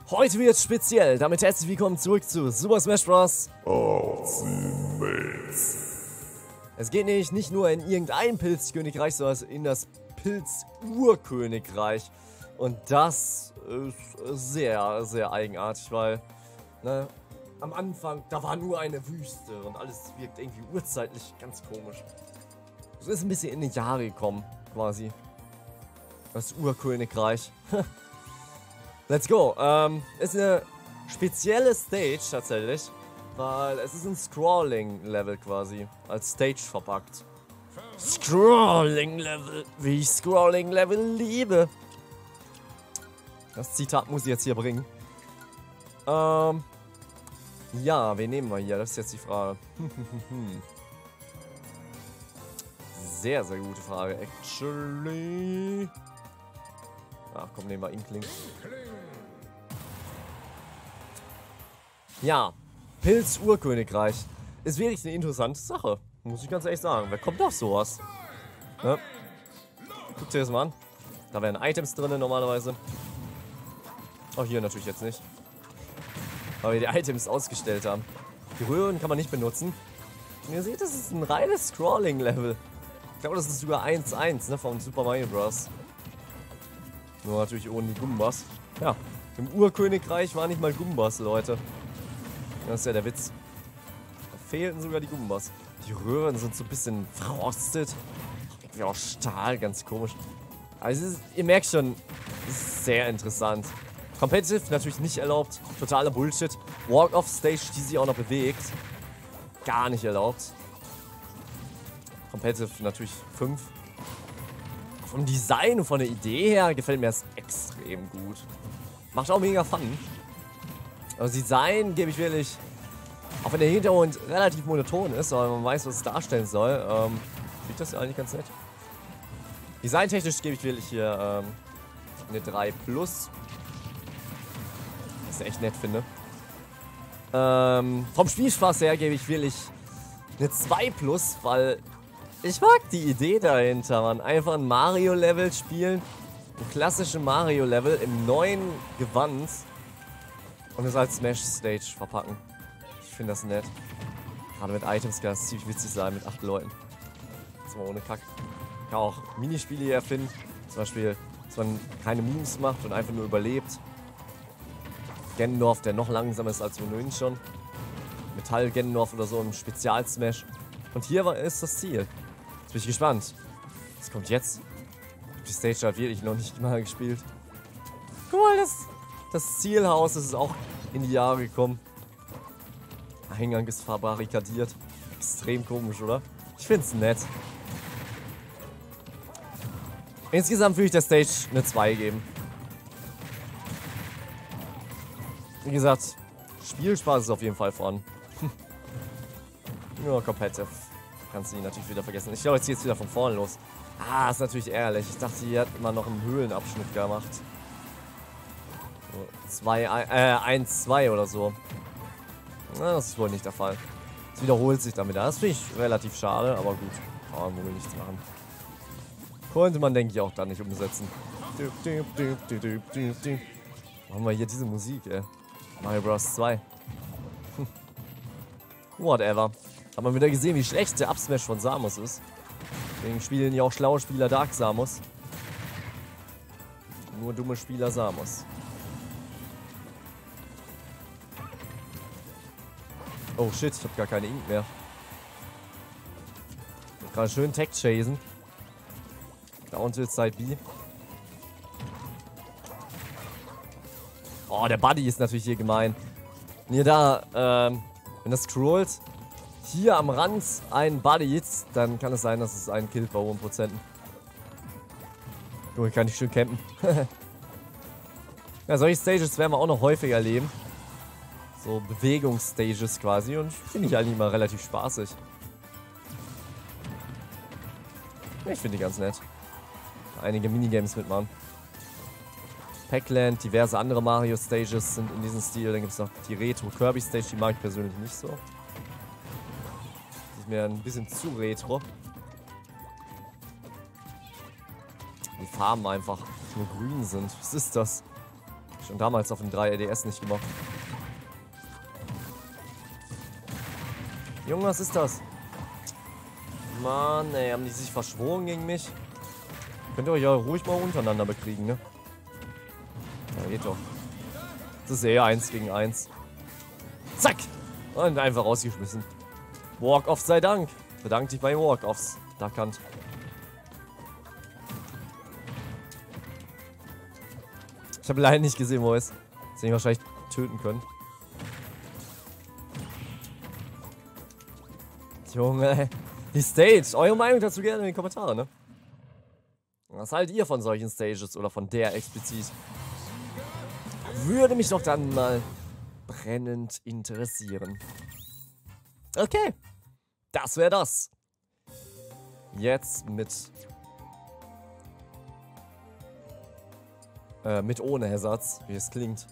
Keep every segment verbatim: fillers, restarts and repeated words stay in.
Heute wird speziell, damit herzlich willkommen zurück zu Super Smash Bros. Ultimate. Es geht nämlich nicht nur in irgendein Pilzkönigreich, sondern in das Pilz-Urkönigreich. Und das ist sehr, sehr eigenartig, weil, ne, am Anfang, da war nur eine Wüste und alles wirkt irgendwie urzeitlich ganz komisch. Es ist ein bisschen in die Jahre gekommen, quasi. Das Urkönigreich. Let's go. Ähm, ist eine spezielle Stage tatsächlich, weil es ist ein Scrolling-Level quasi, als Stage verpackt. Scrolling-Level, wie ich Scrolling-Level liebe. Das Zitat muss ich jetzt hier bringen. Ähm, ja, wen nehmen wir hier? Das ist jetzt die Frage. Sehr, sehr gute Frage, actually. Ach komm, nehmen wir Inkling. Ja, Pilz-Urkönigreich. Ist wirklich eine interessante Sache. Muss ich ganz ehrlich sagen. Wer kommt auf sowas? Ne? Guckt dir das mal an. Da wären Items drin normalerweise. Auch hier natürlich jetzt nicht. Weil wir die Items ausgestellt haben. Die Röhren kann man nicht benutzen. Und ihr seht, das ist ein reines Scrolling-Level. Ich glaube, das ist sogar eins eins, ne, von Super Mario Bros. Nur natürlich ohne die Gumbas. Ja, im Urkönigreich waren nicht mal Gumbas, Leute. Das ist ja der Witz. Da fehlten sogar die Gumbas. Die Röhren sind so ein bisschen verrostet. Irgendwie auch Stahl, ganz komisch. Also, ist, ihr merkt schon, es ist sehr interessant. Competitive natürlich nicht erlaubt. Totaler Bullshit. Walk-Off-Stage, die sich auch noch bewegt. Gar nicht erlaubt. Competitive natürlich fünf. Vom Design und von der Idee her gefällt mir das extrem gut. Macht auch mega Fun. Also Design gebe ich wirklich, auch wenn der Hintergrund relativ monoton ist, aber man weiß, was es darstellen soll, ähm, finde ich das ja eigentlich ganz nett. Designtechnisch gebe ich wirklich hier ähm, eine drei plus. Was ich echt nett finde. Ähm, vom Spielspaß her gebe ich wirklich eine zwei plus, weil ich mag die Idee dahinter, man. Einfach ein Mario-Level spielen, ein klassisches Mario-Level im neuen Gewand und es als Smash-Stage verpacken. Ich finde das nett. Gerade mit Items kann das ziemlich witzig sein, mit acht Leuten. Das ist mal ohne Kack. Kann auch Minispiele hier erfinden. Zum Beispiel, dass man keine Moves macht und einfach nur überlebt. Ganondorf, der noch langsamer ist als ohnehin schon. Metall Ganondorf oder so im Spezial-Smash. Und hier ist das Ziel. Jetzt bin ich gespannt. Was kommt jetzt? Die Stage hat wirklich noch nicht mal gespielt. Guck mal, das, das Zielhaus das ist auch in die Jahre gekommen. Eingang ist verbarrikadiert. Extrem komisch, oder? Ich find's nett. Insgesamt würde ich der Stage eine zwei geben. Wie gesagt, Spielspaß ist auf jeden Fall vorhanden. Nur Competitive. Kannst du ihn natürlich wieder vergessen. Ich glaube, jetzt geht es wieder von vorne los. Ah, ist natürlich ärgerlich. Ich dachte, hier hat man noch einen Höhlenabschnitt gemacht. So, zwei, äh, eins, zwei oder so. Na, das ist wohl nicht der Fall. Es wiederholt sich damit. Das finde ich relativ schade, aber gut. Kann man wohl nichts machen. Konnte man, denke ich, auch da nicht umsetzen. Machen wir hier diese Musik, ey. Mario Bros. zwei. Whatever. Hat man wieder gesehen, wie schlecht der Upsmash von Samus ist. Deswegen spielen ja auch schlaue Spieler Dark Samus. Nur dumme Spieler Samus. Oh shit, ich habe gar keine Ink mehr. Gerade schön Tech chasen. Down to Side B. Oh, der Buddy ist natürlich hier gemein. Wenn ihr da, ähm, wenn das scrollt, hier am Rand ein Buddy, dann kann es sein, dass es einen killt bei hohen Prozenten. Junge, kann ich schön campen. Ja, solche Stages werden wir auch noch häufiger erleben. So Bewegungsstages quasi und finde ich eigentlich mal relativ spaßig. Ich finde die ganz nett. Einige Minigames mitmachen. Pac-Land, diverse andere Mario-Stages sind in diesem Stil. Dann gibt es noch die Retro-Kirby-Stage, die mag ich persönlich nicht so. Die ist mir ein bisschen zu retro. Die Farben einfach nur grün sind. Was ist das? Schon damals auf dem drei D S nicht gemacht. Junge, was ist das? Mann, ey, haben die sich verschworen gegen mich? Könnt ihr euch ja ruhig mal untereinander bekriegen, ne? Ja, geht doch. Das ist eher eins gegen eins. Zack! Und einfach rausgeschmissen. Walk-Off sei Dank. Bedankt dich bei Walk-Offs. Da kannt. Ich habe leider nicht gesehen, wo er ist. Dass ich ihn wahrscheinlich töten können. Junge, die Stage. Eure Meinung dazu gerne in den Kommentaren, ne? Was haltet ihr von solchen Stages oder von der explizit? Würde mich doch dann mal brennend interessieren. Okay, das wäre das. Jetzt mit äh, mit ohne Ersatz, wie es klingt.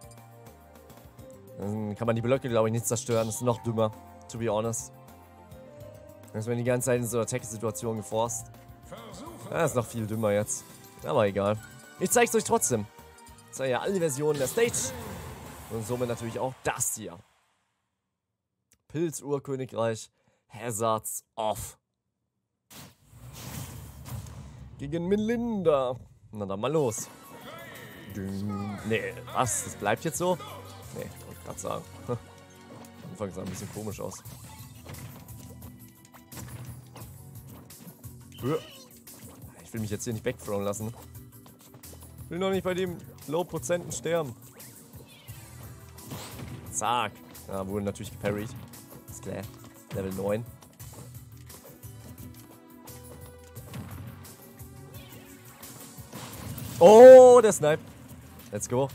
Dann kann man die Blöcke, glaube ich, nicht zerstören. Das ist noch dümmer, to be honest. Dann werden die ganze Zeit in so einer Attack-Situation geforst. Das ist noch viel dümmer jetzt. Aber egal. Ich zeige es euch trotzdem. Das sind ja alle Versionen der Stage. Und somit natürlich auch das hier. Pilz-Urkönigreich. Hazards Off. Gegen Melinda. Na dann mal los. Nee, was? Das bleibt jetzt so? Nee, wollte ich gerade sagen. Anfang sah ein bisschen komisch aus. Ich will mich jetzt hier nicht backthrowen lassen. Ich will noch nicht bei dem Low-Prozenten sterben. Zack. Ja, wurde natürlich geparried. Ist klar. Level neun. Oh, der Snipe. Let's go.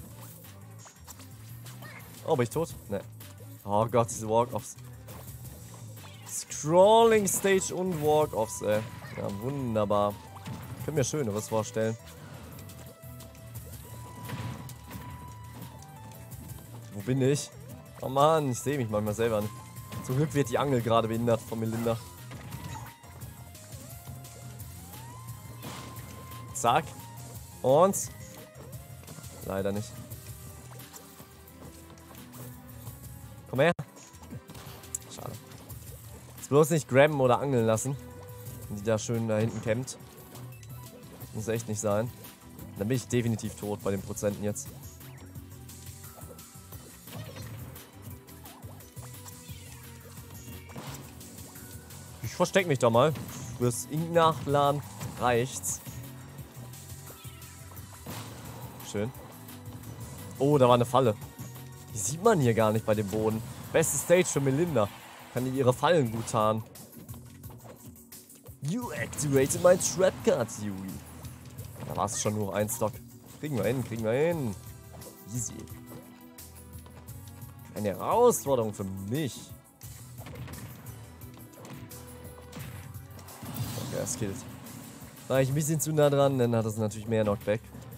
Oh, bin ich tot? Ne. Oh Gott, diese Walk-Offs. Scrolling Stage und Walk-Offs, ey. Ja, wunderbar. Ich kann mir Schöneres vorstellen. Wo bin ich? Oh Mann, ich sehe mich manchmal selber nicht. Zum Glück wird die Angel gerade behindert von Melinda. Zack. Und? Leider nicht. Komm her. Schade. Jetzt bloß nicht grabben oder angeln lassen. Wenn die da schön da hinten kämmt. Muss echt nicht sein. Dann bin ich definitiv tot bei den Prozenten jetzt. Ich versteck mich da mal. Fürs Ink nachladen reicht's. Schön. Oh, da war eine Falle. Die sieht man hier gar nicht bei dem Boden. Beste Stage für Melinda. Kann die ihre Fallen gut tarnen. You activated my trap card, Yui. Da war es schon nur ein Stock. Kriegen wir hin, kriegen wir hin. Easy. Eine Herausforderung für mich. Okay, das killt. War ich ein bisschen zu nah dran, dann hat es natürlich mehr Knockback.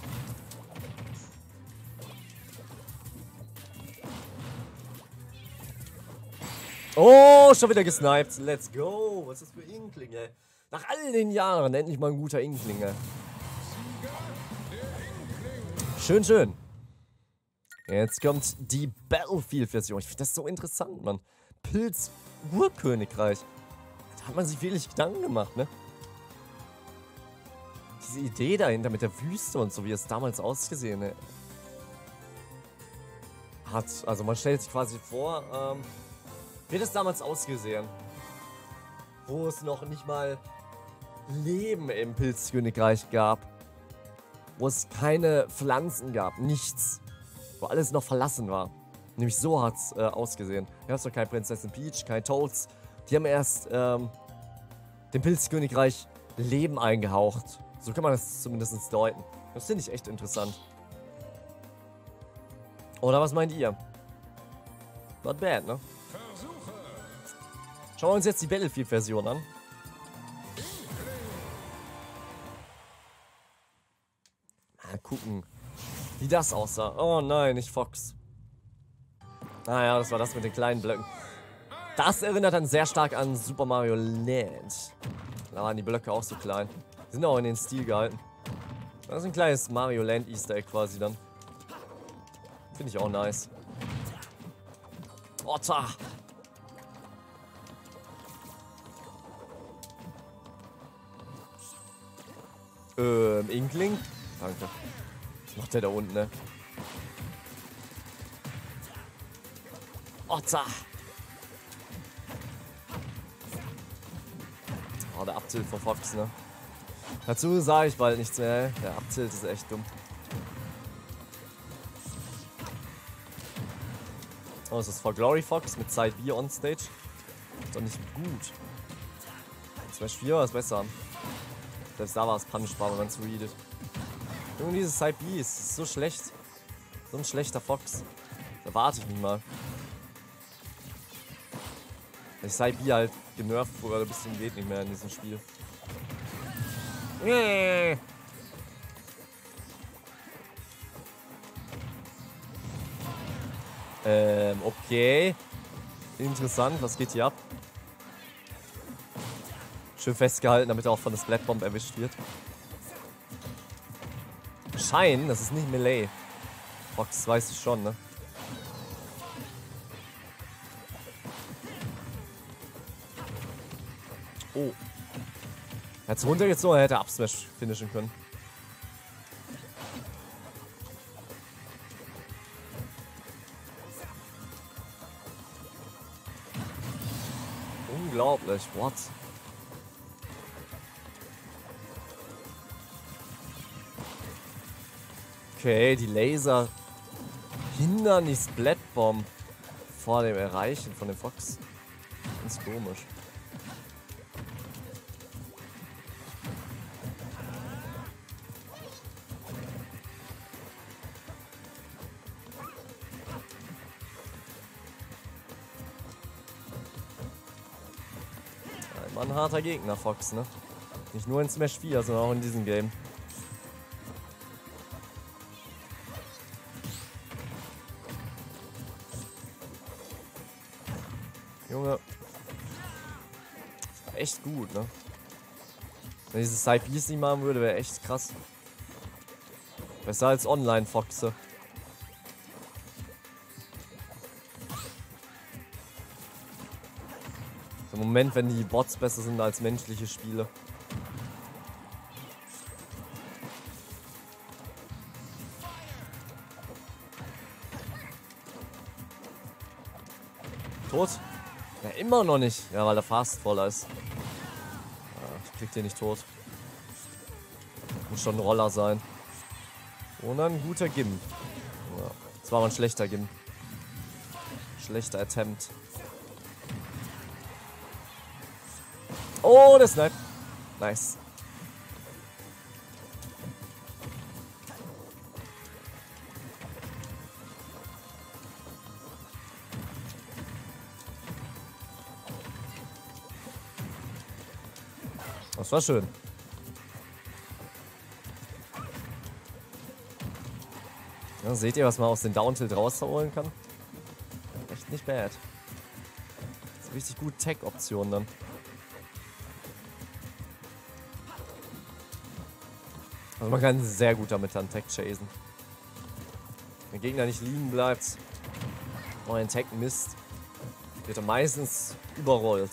Oh, schon wieder gesniped. Let's go. Was ist das für Inkling, ey? Nach all den Jahren endlich mal ein guter Inkling, ey. Schön, schön. Jetzt kommt die Battlefield-Version. Ich finde das so interessant, Mann. Pilz-Urkönigreich. Da hat man sich wirklich Gedanken gemacht, ne? Diese Idee dahinter mit der Wüste und so, wie es damals ausgesehen ey. hat. Also man stellt sich quasi vor, ähm, wie hat es damals ausgesehen? Wo es noch nicht mal Leben im Pilzkönigreich gab. Wo es keine Pflanzen gab, nichts. Wo alles noch verlassen war. Nämlich so hat es äh, ausgesehen. Hier hast du kein Prinzessin Peach, kein Toads. Die haben erst ähm, dem Pilzkönigreich Leben eingehaucht. So kann man das zumindest deuten. Das finde ich echt interessant. Oder was meint ihr? Not bad, ne? Schauen wir uns jetzt die Battlefield-Version an. Mal gucken, wie das aussah. Oh nein, nicht Fox. Naja, das war das mit den kleinen Blöcken. Das erinnert dann sehr stark an Super Mario Land. Da waren die Blöcke auch so klein. Die sind auch in den Stil gehalten. Das ist ein kleines Mario Land Easter Egg quasi dann. Finde ich auch nice. Otter! Ähm, Inkling? Danke. Was macht der da unten, ne? Otter! Oh, der Abtilt von Fox, ne? Dazu sage ich bald nichts mehr. Der Abtilt ist echt dumm. Oh, das ist vor Glory Fox mit Side B on Stage. Ist doch nicht gut. Smash vier war es besser. Selbst da war es punishbar, wenn man es readet. Junge, dieses Side B ist so schlecht. So ein schlechter Fox. Da warte ich nicht mal. Ich Side B halt genervt wurde, bis zum geht nicht mehr in diesem Spiel. Ähm, okay. Interessant, was geht hier ab? Schön festgehalten, damit er auch von der Splatbomb erwischt wird. Schein, das ist nicht Melee. Fox weiß ich schon, ne? Oh. Er hat es runtergezogen, er hätte Upsmash finishen können. Unglaublich, what? Okay, die Laser hindern die Splatbomb vor dem Erreichen von dem Fox. Ganz komisch. Ein harter Gegner, Fox, ne? Nicht nur in Smash vier, sondern auch in diesem Game. Junge. Echt gut, ne? Wenn dieses Side B's nicht machen würde, wäre echt krass. Besser als Online-Foxe. Im Moment, wenn die Bots besser sind als menschliche Spiele. Tot? Ja, immer noch nicht. Ja, weil der Fast voller ist. Ja, ich krieg den nicht tot. Muss schon ein Roller sein. Und ein guter Gim. Ja, das war aber ein schlechter Gim. Schlechter Attempt. Oh, der Snipe. Nice. Das war schön. Ja, seht ihr, was man aus den Down-Tilt rausholen kann? Echt nicht bad. Das ist richtig gut Tech-Option dann. Also man kann sehr gut damit dann Tech chasen. Wenn der Gegner nicht liegen bleibt und ein Tech misst, wird er meistens überrollt.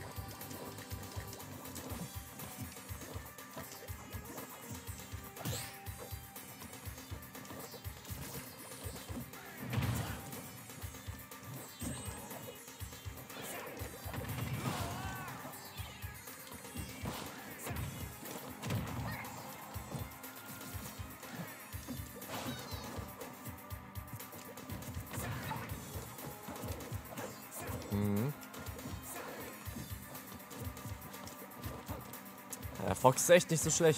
Ja, Fox ist echt nicht so schlecht.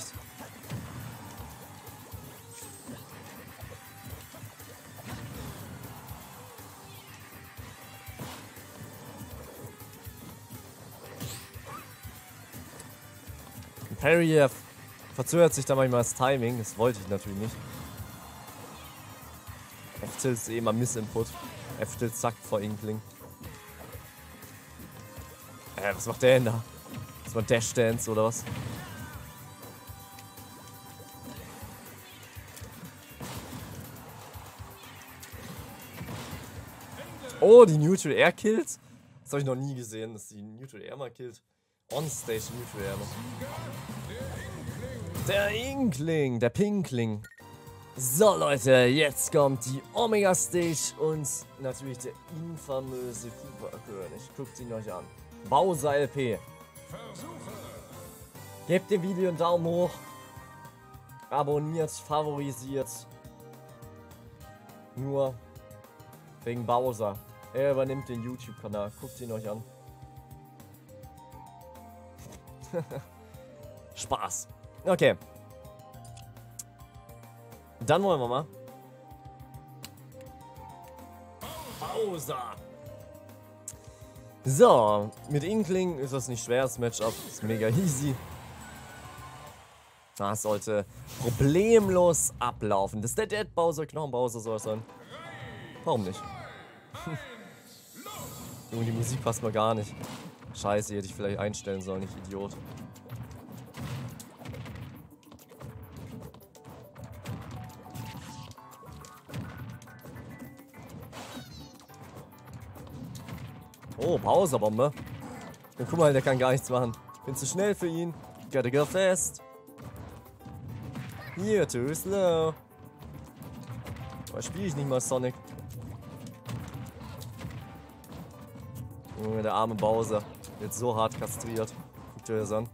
Parry äh, verzögert sich da manchmal das Timing, das wollte ich natürlich nicht. F-Tilt ist eh mal Miss-Input. F-Tilt zackt vor Inkling. Äh, was macht der denn da? Das war Dash Dance oder was? Oh, die Neutral Air killt? Das habe ich noch nie gesehen, dass die Neutral Air mal killt. On-Stage Neutral Air. Der Inkling, der Pinkling. So Leute, jetzt kommt die Omega Stage und natürlich der infamöse Koopa-König. Guckt ihn euch an. Bowser L P. Gebt dem Video einen Daumen hoch. Abonniert, favorisiert. Nur wegen Bowser. Er übernimmt den YouTube-Kanal. Guckt ihn euch an. Spaß. Okay. Dann wollen wir mal. Bowser. So, mit Inkling ist das nicht schwer, das Matchup ist mega easy. Das sollte problemlos ablaufen. Das ist der Dead Bowser, Knochen Bowser soll es sein. Warum nicht? Junge, die Musik passt mal gar nicht. Scheiße, die hätte ich vielleicht einstellen sollen, ich Idiot. Oh, Bowser-Bombe. Und guck mal, der kann gar nichts machen. Bin zu schnell für ihn. Gotta go fast. Hier, too slow. Aber spiele ich nicht mal Sonic. Junge, der arme Bowser. Wird so hart kastriert. Guckt euch das an.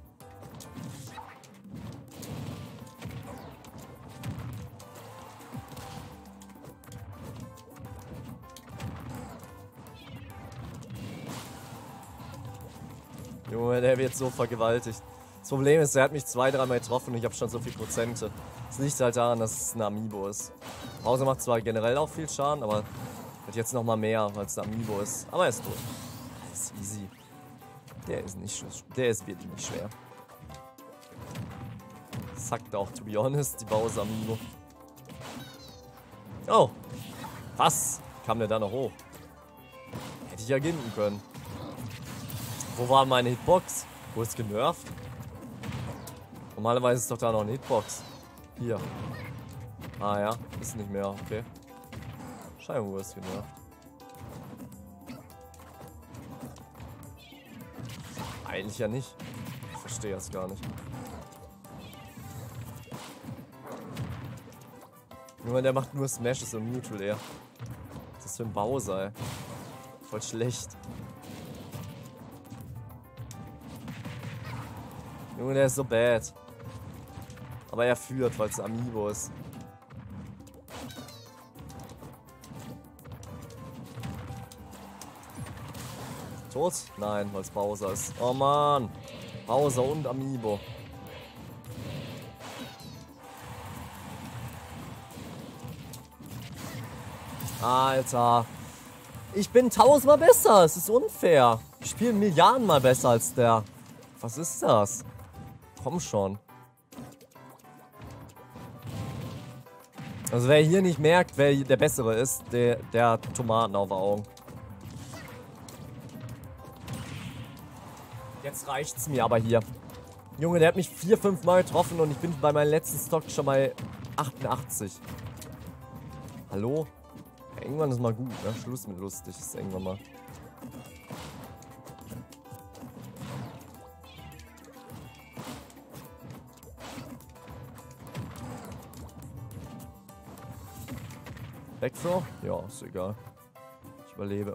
Junge, der wird so vergewaltigt. Das Problem ist, er hat mich zwei, dreimal getroffen und ich habe schon so viel Prozente. Das liegt halt daran, dass es ein Amiibo ist. Bowser macht zwar generell auch viel Schaden, aber hat jetzt nochmal mehr, weil es ein Amiibo ist. Aber er ist tot. Das ist easy. Der ist nicht der ist wirklich nicht schwer. Sagt auch, to be honest, die Bowser Amiibo. Oh. Was? Kam der da noch hoch? Hätte ich ja ginden können. Wo war meine Hitbox? Wo ist genervt? Normalerweise ist doch da noch eine Hitbox. Hier. Ah ja, ist nicht mehr, okay. Scheinbar wo ist genervt. Eigentlich ja nicht. Ich verstehe das gar nicht. Nur der macht nur Smashes und Neutral Air. Was ist das für ein Bowser, ey? Voll schlecht. Junge, der ist so bad. Aber er führt, weil es ein Amiibo ist. Tot? Nein, weil es Bowser ist. Oh Mann. Bowser und Amiibo. Alter. Ich bin tausendmal besser. Es ist unfair. Ich spiele Milliardenmal besser als der. Was ist das? Komm schon. Also wer hier nicht merkt, wer der Bessere ist, der, der hat Tomaten auf den Augen. Jetzt reicht's mir aber hier. Junge, der hat mich vier, fünf Mal getroffen und ich bin bei meinem letzten Stock schon bei achtundachtzig. Hallo? Ja, irgendwann ist mal gut, ne? Schluss mit lustig ist irgendwann mal. Backthrow? Ja, ist egal. Ich überlebe.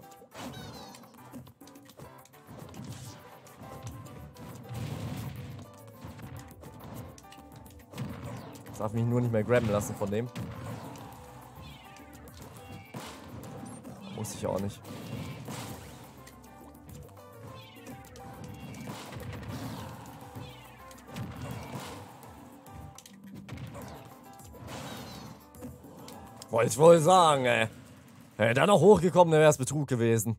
Ich darf mich nur nicht mehr grabben lassen von dem. Muss ich auch nicht. Wollte ich wohl sagen, ey. Wäre da noch hochgekommen, dann wäre es Betrug gewesen.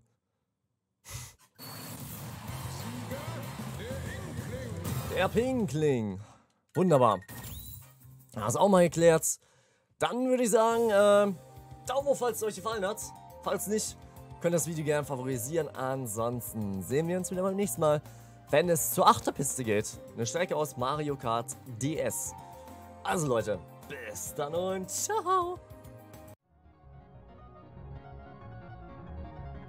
Der Pinkling. Wunderbar. Hast auch mal geklärt. Dann würde ich sagen, äh, Daumen hoch, falls es euch gefallen hat. Falls nicht, könnt ihr das Video gerne favorisieren. Ansonsten sehen wir uns wieder beim nächsten Mal, wenn es zur Achterpiste geht. Eine Strecke aus Mario Kart D S. Also Leute, bis dann und ciao.